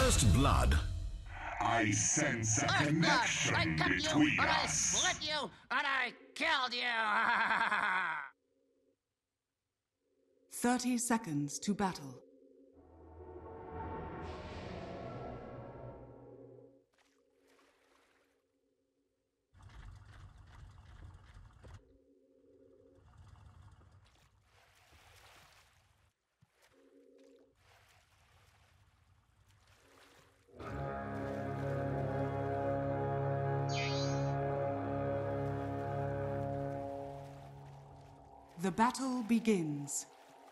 First blood. I sense a First connection blood. I cut between you, and I us. split you, and I killed you. 30 seconds to battle. The battle begins.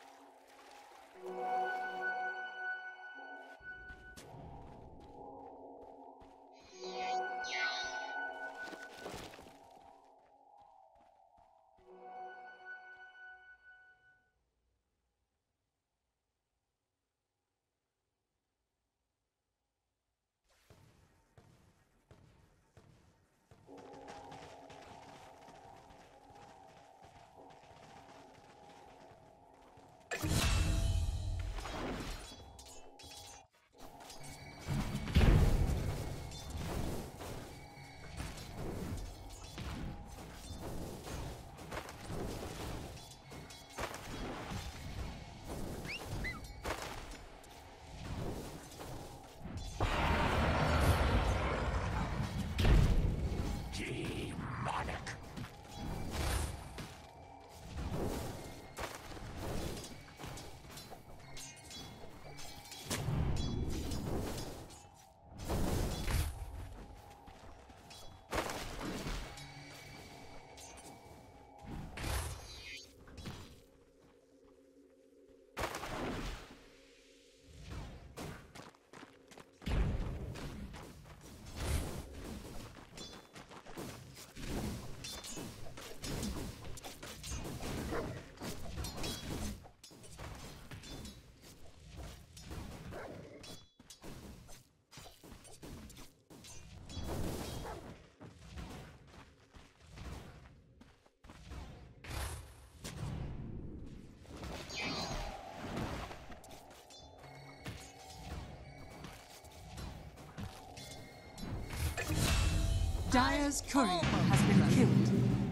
Dire's courier has been killed.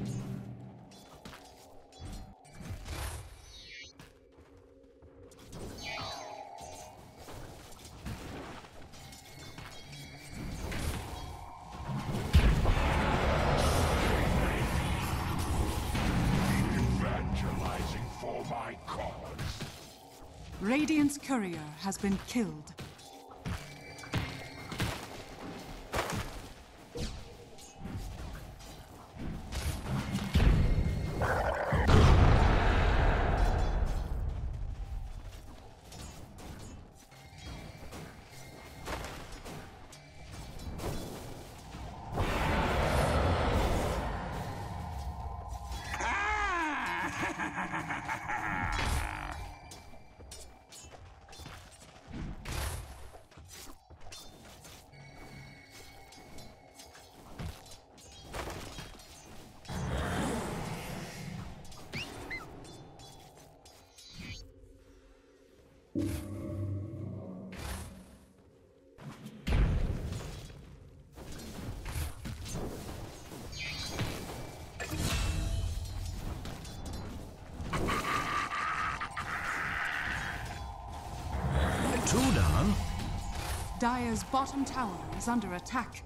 Evangelizing for my cause. Radiant's courier has been killed. Two down. Dire's bottom tower is under attack.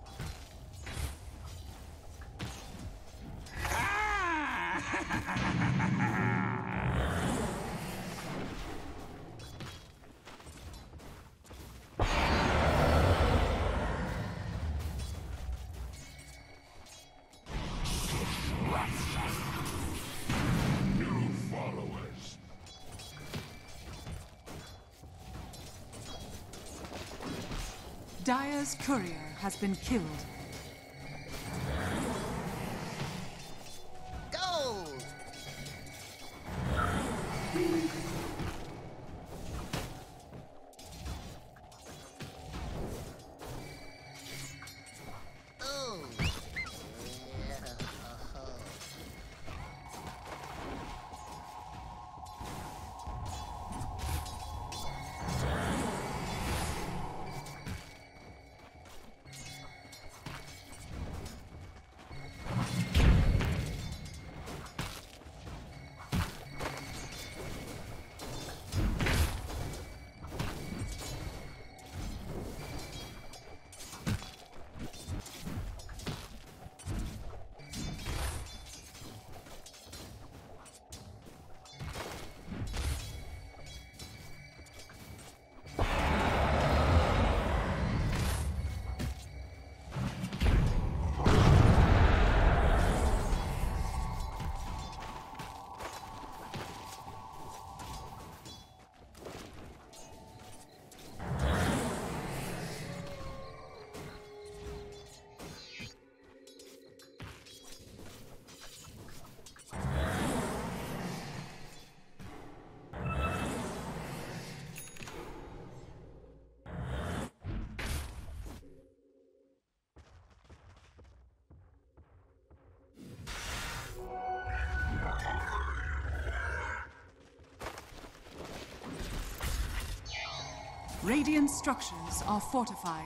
New followers. Dire's courier has been killed. Gold. Oh. Radiant structures are fortified.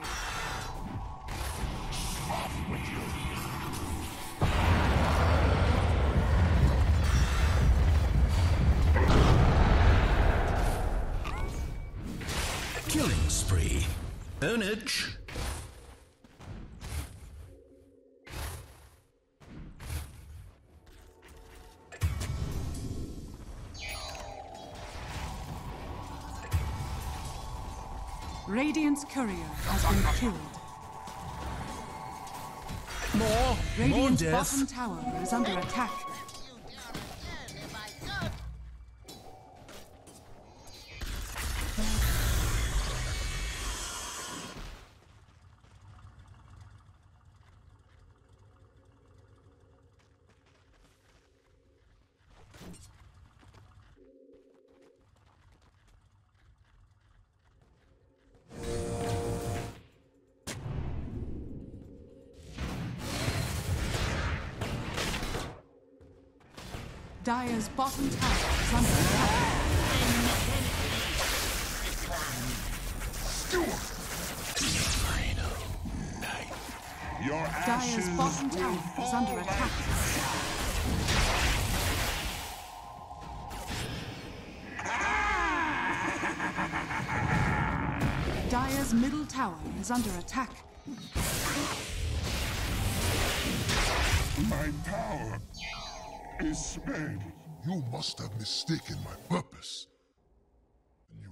Killing spree. Ownage. Radiant's courier has been killed. More Radiant's death. bottom tower is under attack. You down again if I could. Dire's bottom tower is under attack. Your Dire's ashes bottom tower is under attack. Dire's middle tower is under attack. My power is sped. You must have mistaken my purpose. You.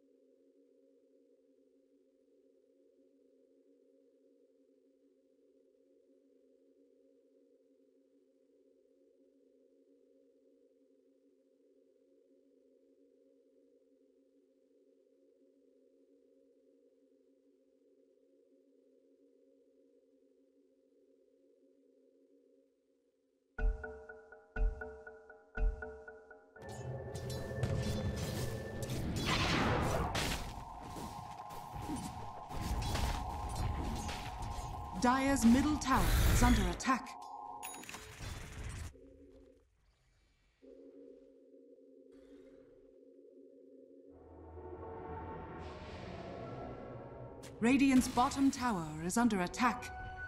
Dire's middle tower is under attack. Radiant's bottom tower is under attack.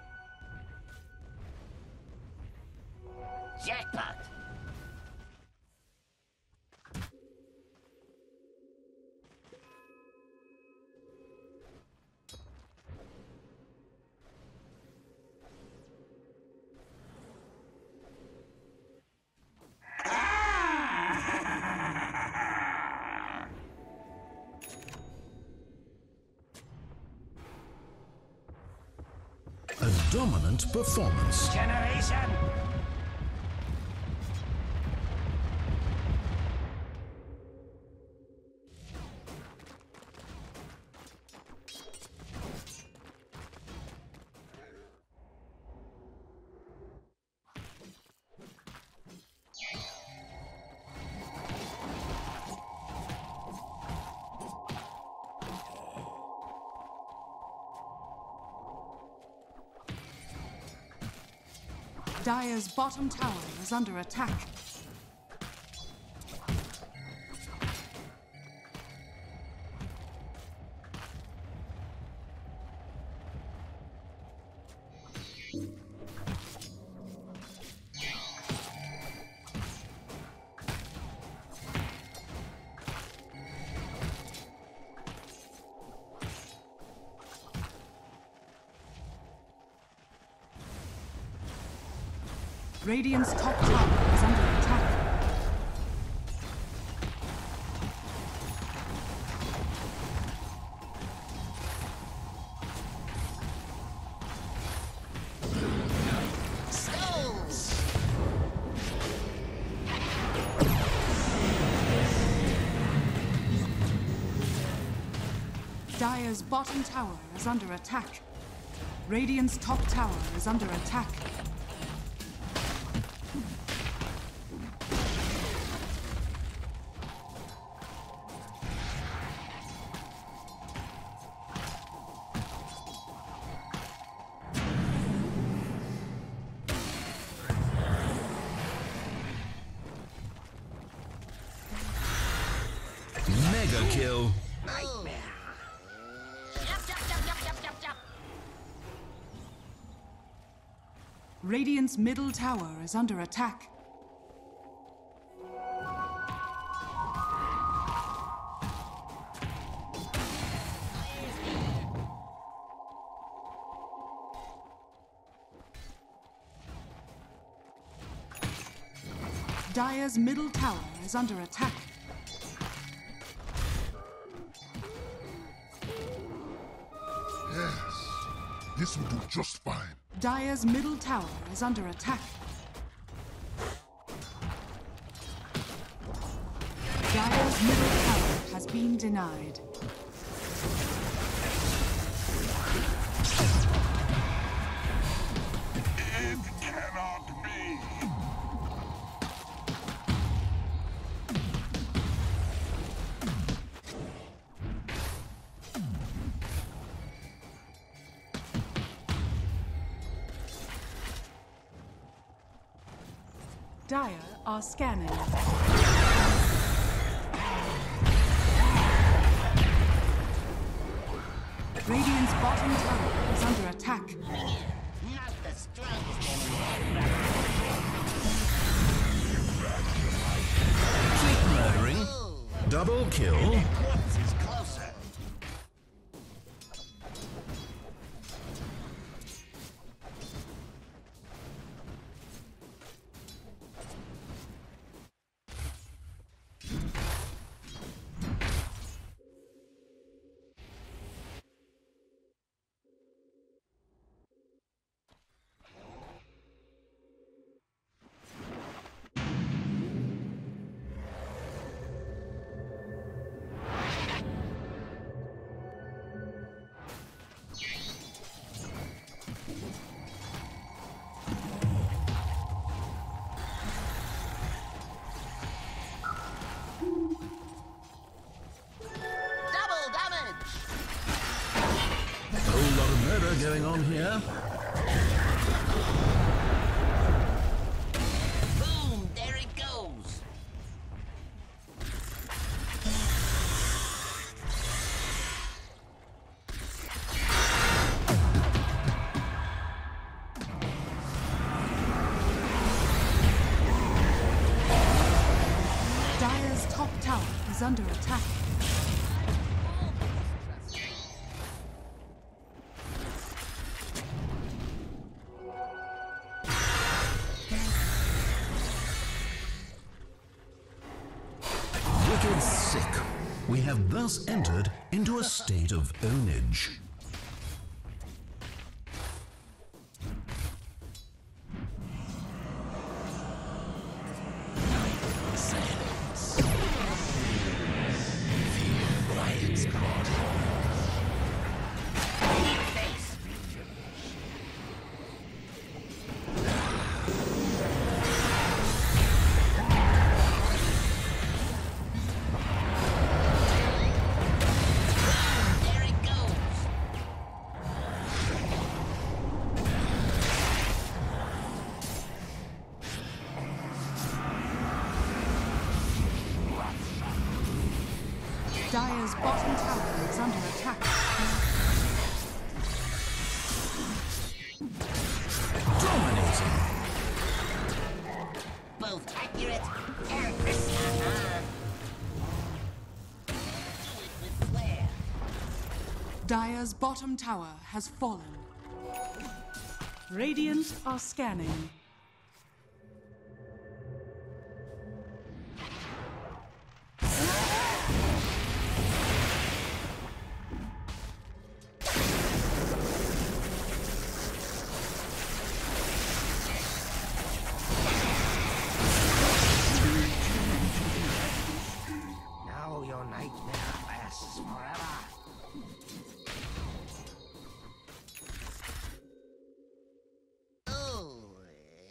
Jackpot. A dominant performance. Generation. Dire's bottom tower is under attack. Radiant's top tower is under attack. Skulls. Dire's bottom tower is under attack. Radiant's top tower is under attack. Mega kill. Oh. Radiant's middle tower is under attack. Dire's middle tower is under attack. Yes, this will do just fine. Dire's middle tower is under attack. Dire's middle tower has been denied. It cannot be. Dire are scanning. Radiant's bottom tower is under attack. Not the strongest enemy. Keep murdering. Double kill. Corpse is closer. Double damage. Whole lot of murder going on here. Boom, there it goes. Dire's top tower is under attack. Wicked sick. We have thus entered into a state of ownage. There it goes. Dire's bottom tower is under attack. Dominating. Both accurate and precise. Do it with flair. Dire's bottom tower has fallen. Radiant are scanning. Now your nightmare lasts forever. Oh,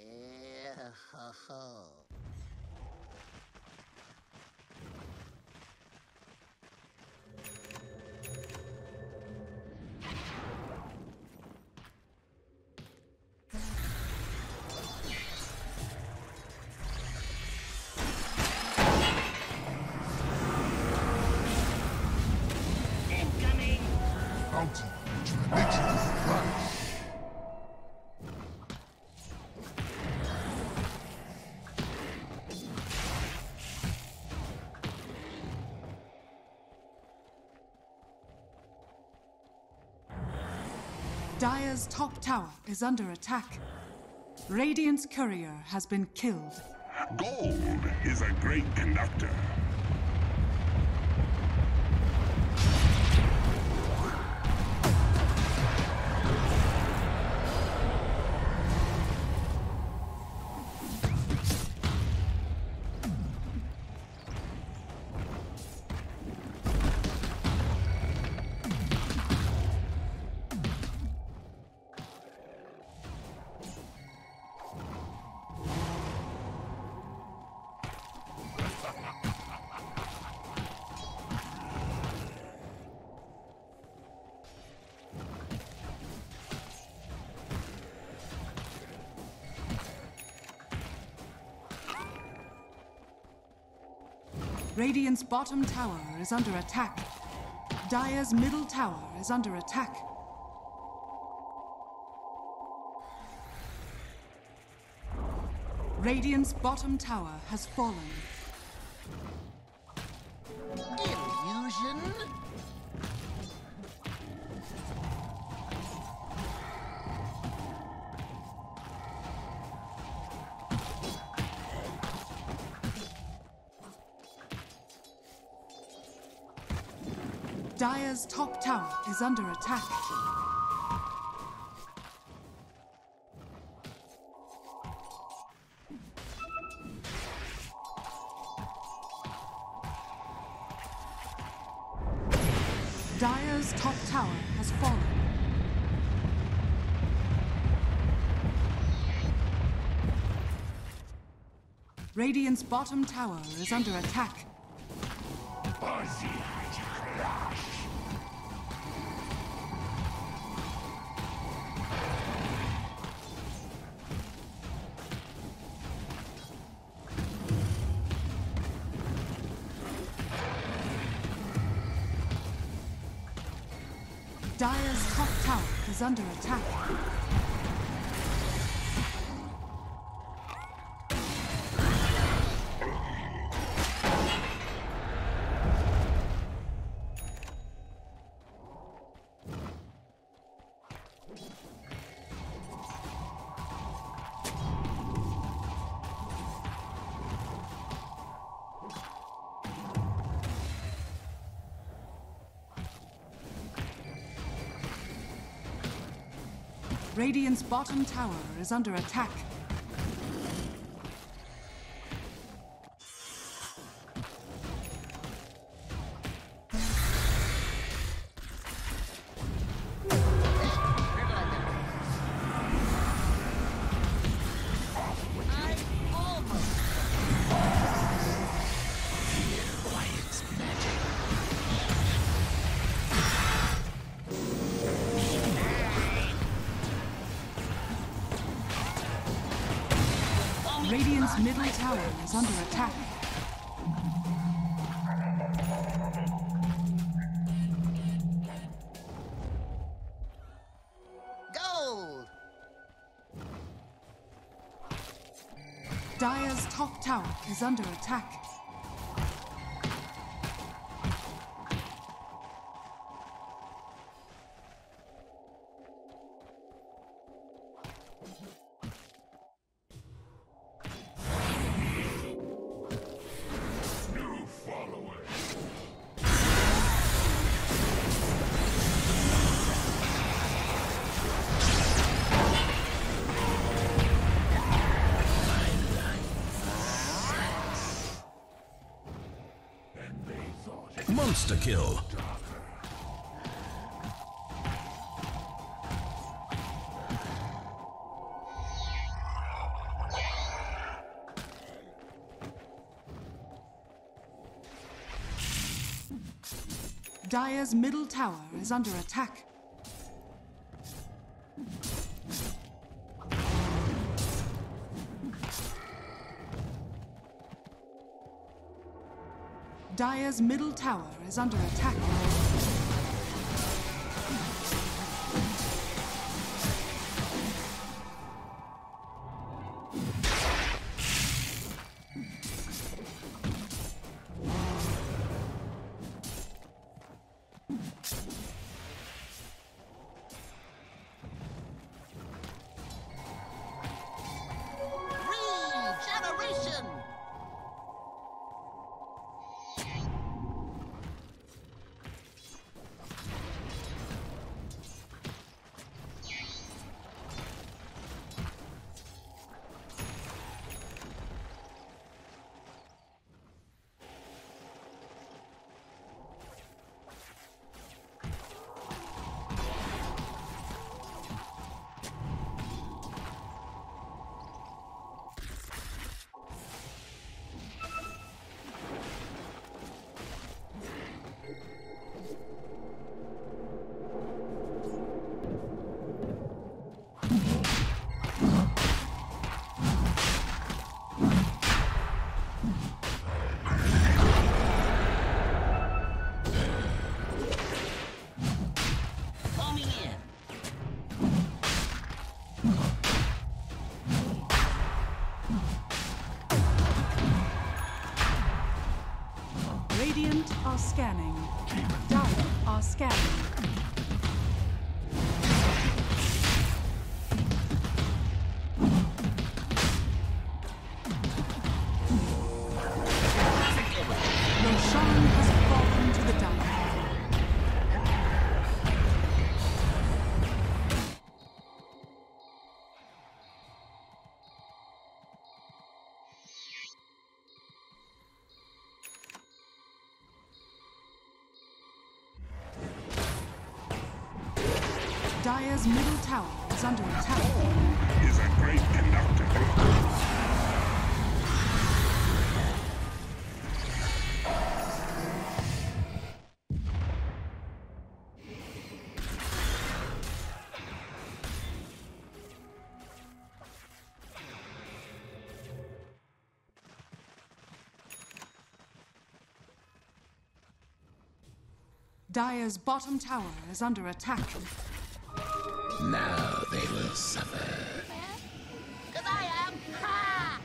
Dire's top tower is under attack. Radiant's courier has been killed. Gold is a great conductor. Radiant's bottom tower is under attack. Dire's middle tower is under attack. Radiant's bottom tower has fallen. Illusion? Dire's top tower is under attack. Dire's top tower has fallen. Radiant's bottom tower is under attack. Dire's top tower is under attack. Radiant's bottom tower is under attack. Radiant's middle tower is under attack. Gold! Dire's top tower is under attack. Monster kill. Dire's middle tower is under attack. Dire's middle tower is under attack. Radiant are scanning. Dire are scanning. Roshan has fallen to the Dire. Dire's middle tower is under attack. Is a great conductor. Dire's bottom tower is under attack. Now they will suffer. Cause I am. Ha!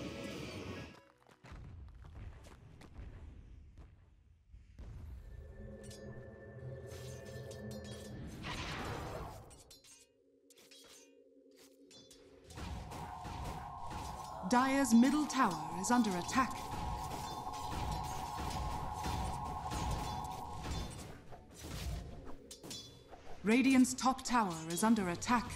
Dire's middle tower is under attack. Radiant's top tower is under attack.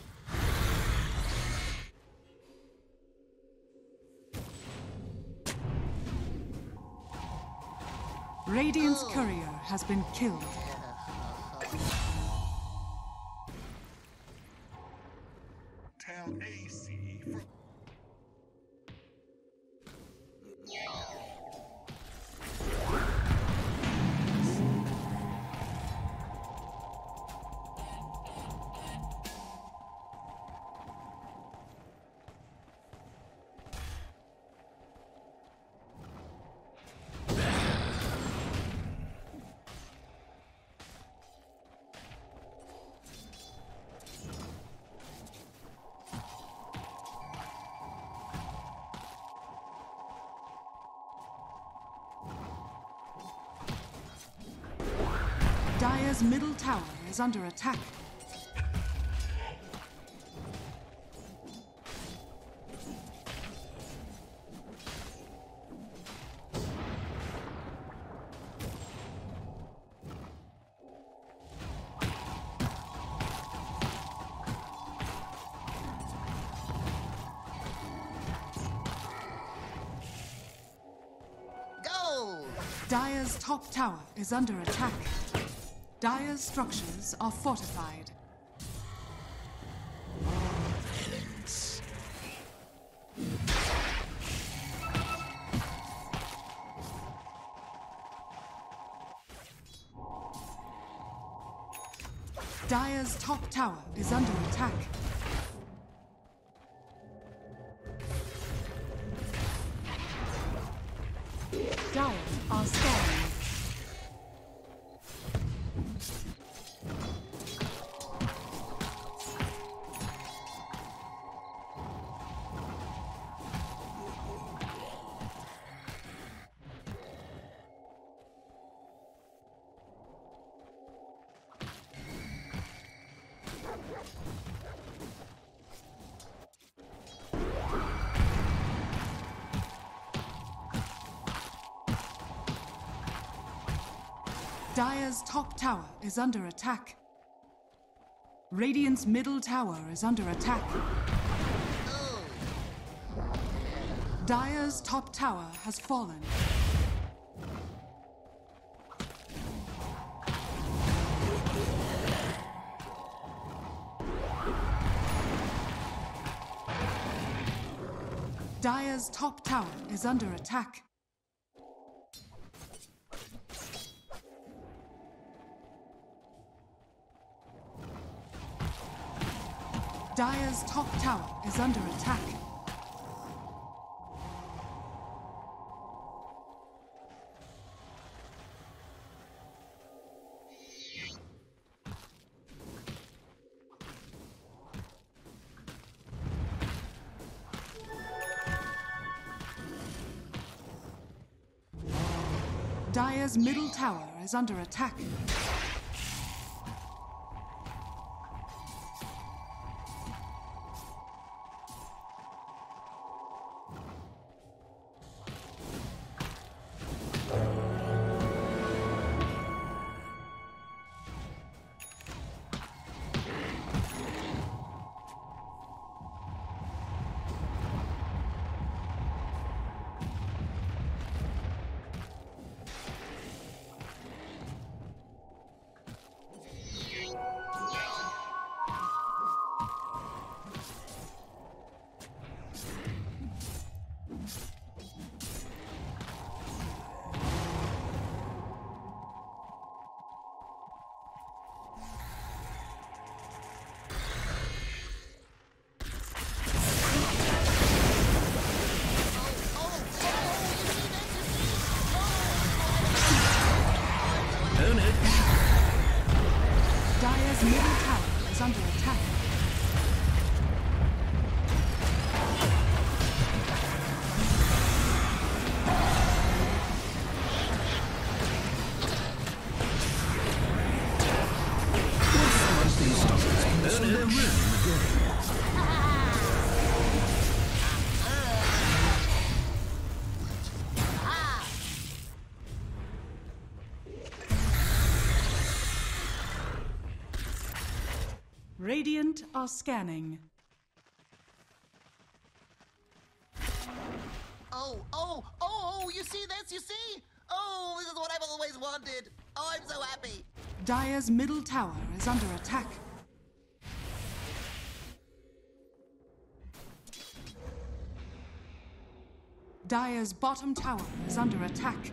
Radiant's courier has been killed. Tell AC for Dire's middle tower is under attack. Gold! Dire's top tower is under attack. Dire's structures are fortified. Dire's top tower is under attack. Dire are scanning. Dire's top tower is under attack. Radiant's middle tower is under attack. Dire's top tower has fallen. Dire's top tower is under attack. Dire's top tower is under attack. Dire's middle tower is under attack. Dire's middle tower is under attack. Radiant are scanning. Oh, you see this? You see? Oh, this is what I've always wanted. Oh, I'm so happy. Dire's middle tower is under attack. Dire's bottom tower is under attack.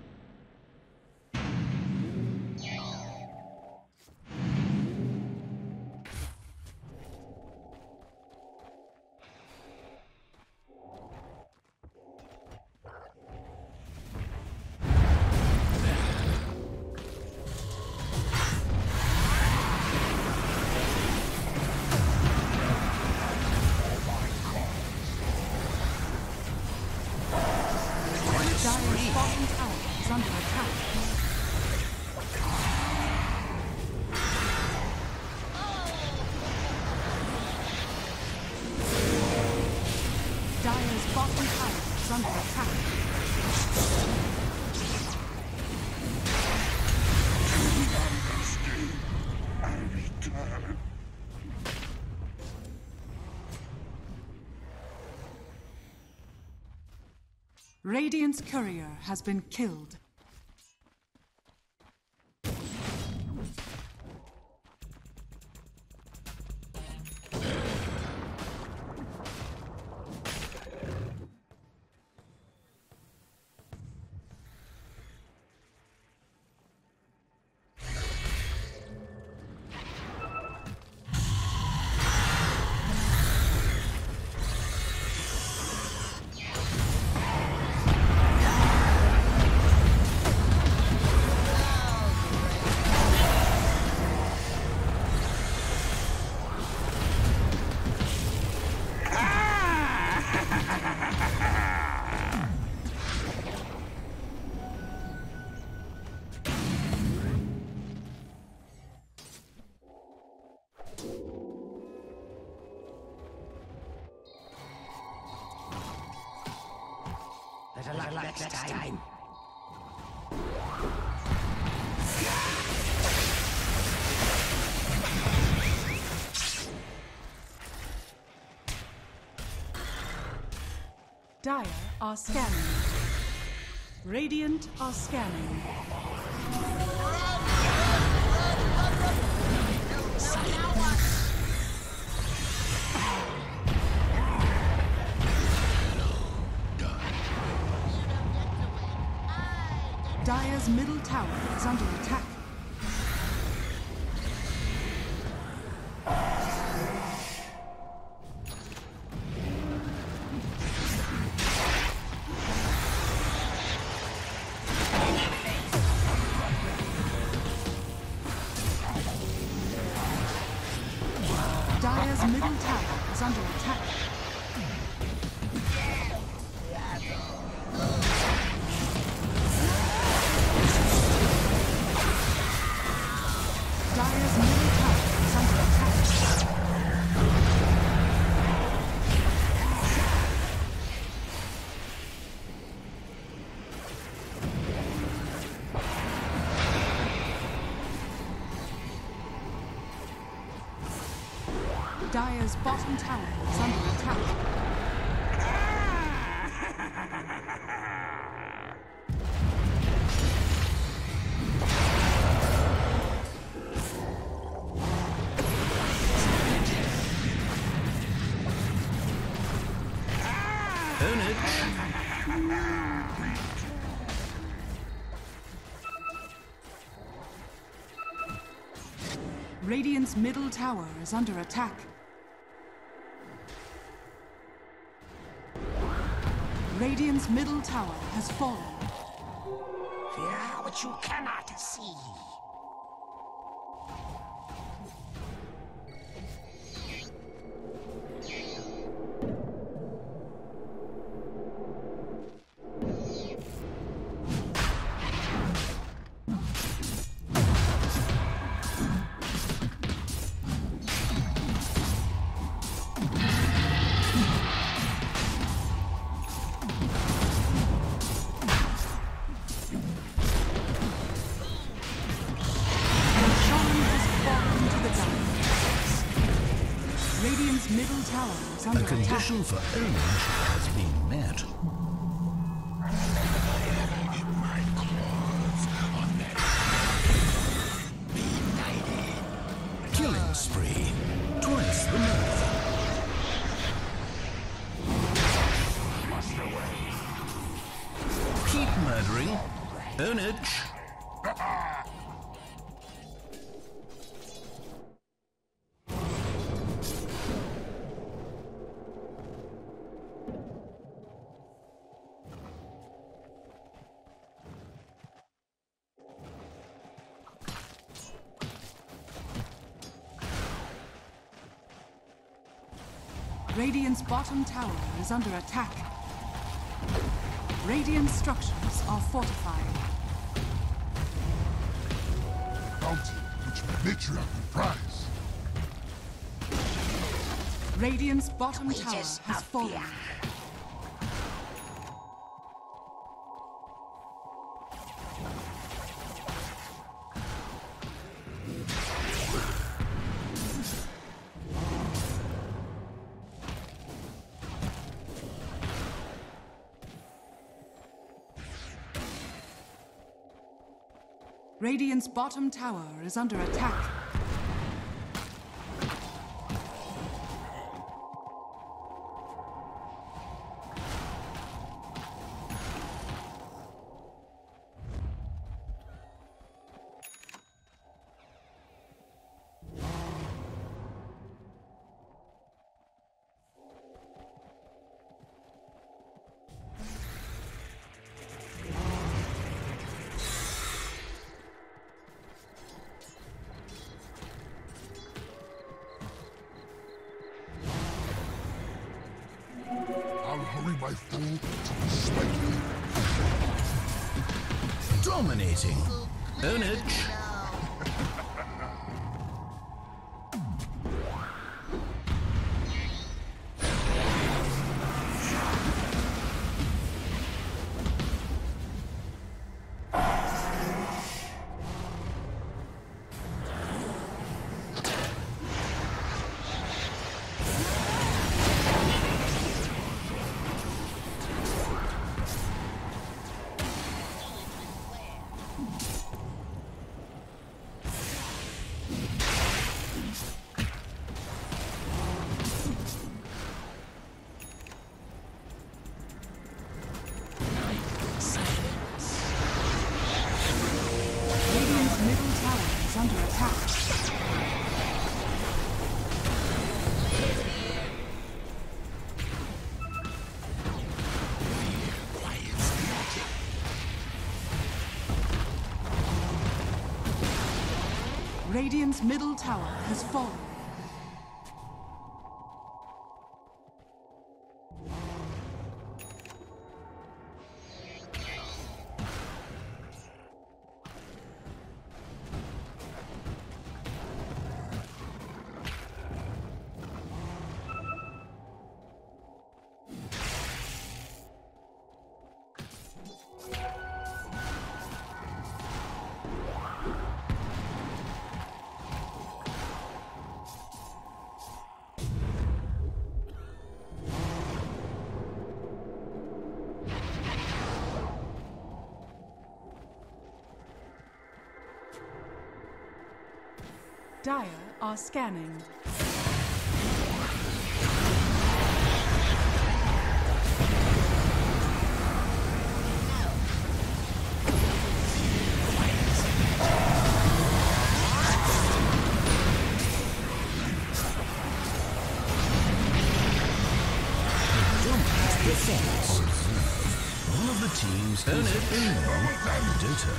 Dire's bottom tower is under attack. Dire's bottom tower is under attack. I return. Radiant's courier has been killed. Better luck next time. Dire are scanning. Radiant are scanning. Dire's middle tower is under attack. Dire's middle tower is under attack. Dire's bottom tower is under attack. Own it. Radiant's middle tower is under attack. Radiant's middle tower has fallen. Fear what you cannot see. Radiant's middle tower is under A attack. condition for ownage has been met. Killing spree. Twice the number. Keep murdering. Ownage. Radiant's bottom tower is under attack. Radiant structures are fortified. Bounty, which matriarchal prize. Radiant's bottom tower Wages has of fallen. fear. Radiant's bottom tower is under attack. I'll hurry my fool to respect me. Dominating. Ownage. Radiant's middle tower is under attack. Radiant's middle tower has fallen. Dire are scanning. One of the teams is MOBA and Dota.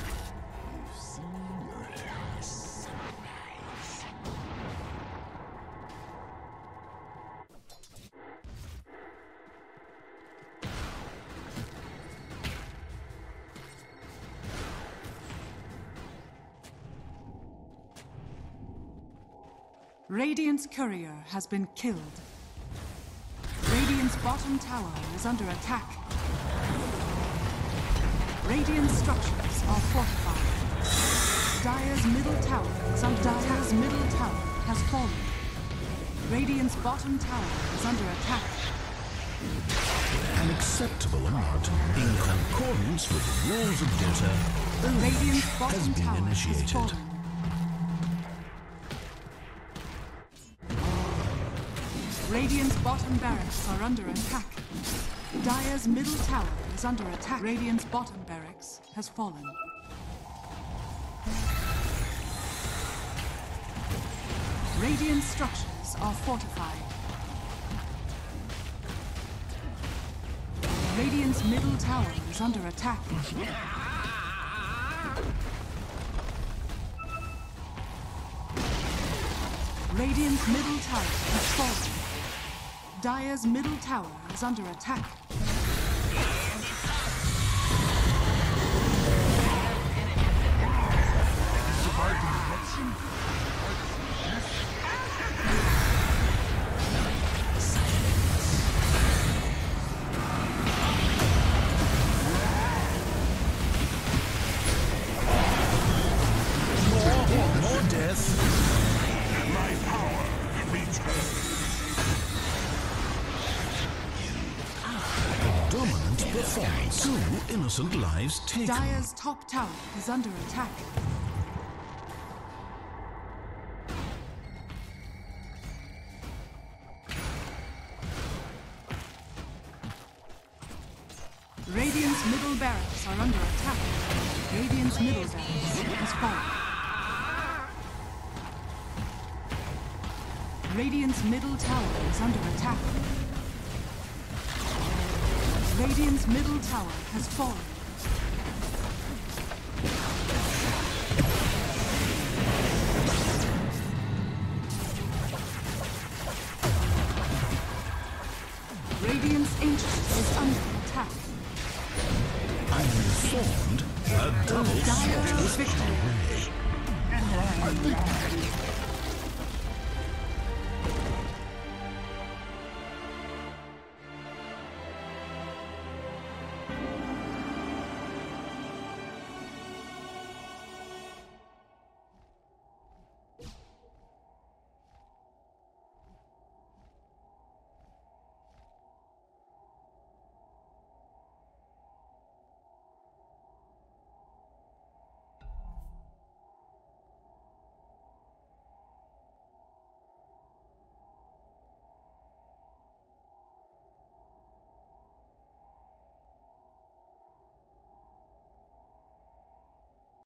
Radiant's courier has been killed. Radiant's bottom tower is under attack. Radiant's structures are fortified. Dire's middle tower is under attack. Dire's middle tower has fallen. Radiant's bottom tower is under attack. An acceptable amount in concordance with the rules of Dota Radiant's has bottom been tower has initiated. fallen. Radiant's bottom barracks are under attack. Dire's middle tower is under attack. Radiant's bottom barracks has fallen. Radiant structures are fortified. Radiant's middle tower is under attack. Radiant's middle tower has fallen. Dire's middle tower is under attack. More death. My power returns. Dominant performance. 2 innocent lives taken. Dire's top tower is under attack. Radiant's middle barracks are under attack. Radiant's middle barracks has fallen. Radiant's middle tower is under attack. Radiant's middle tower has fallen. Radiant's ancient is under attack. I'm informed a double Dire sword is victory. away.